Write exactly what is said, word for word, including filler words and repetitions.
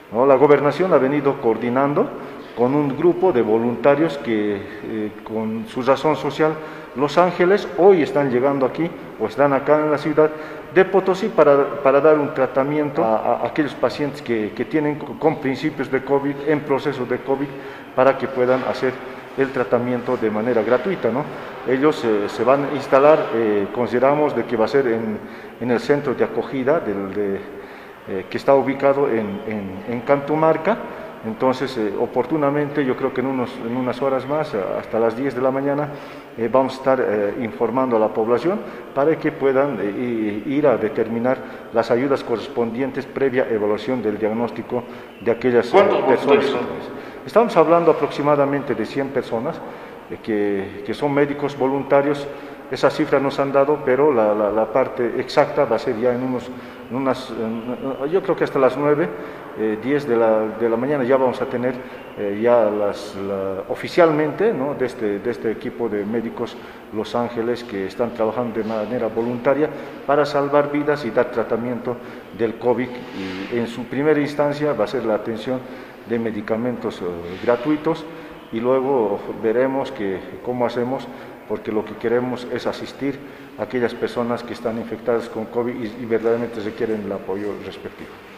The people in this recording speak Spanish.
¿no? La gobernación ha venido coordinando con un grupo de voluntarios que eh, con su razón social Los Ángeles hoy están llegando aquí o están acá en la ciudad de Potosí para, para dar un tratamiento a, a aquellos pacientes que, que tienen con principios de COVID, en proceso de COVID, para que puedan hacer el tratamiento de manera gratuita, ¿no? Ellos eh, se van a instalar, eh, consideramos de que va a ser en, en el centro de acogida del, de, eh, que está ubicado en, en, en Cantumarca. Entonces, eh, oportunamente, yo creo que en, unos, en unas horas más, hasta las diez de la mañana, eh, vamos a estar eh, informando a la población para que puedan eh, ir a determinar las ayudas correspondientes previa evaluación del diagnóstico de aquellas eh, personas. Estamos hablando aproximadamente de cien personas eh, que, que son médicos voluntarios. Esa cifra nos han dado, pero la, la, la parte exacta va a ser ya en unos, en unas, en, yo creo que hasta las nueve, eh, diez de la, de la mañana ya vamos a tener eh, ya las, la, oficialmente, ¿no? de, este, de este equipo de médicos Los Ángeles que están trabajando de manera voluntaria para salvar vidas y dar tratamiento del COVID. Y en su primera instancia va a ser la atención de medicamentos eh, gratuitos, y luego veremos que, cómo hacemos, porque lo que queremos es asistir a aquellas personas que están infectadas con COVID y, y verdaderamente requieren el apoyo respectivo.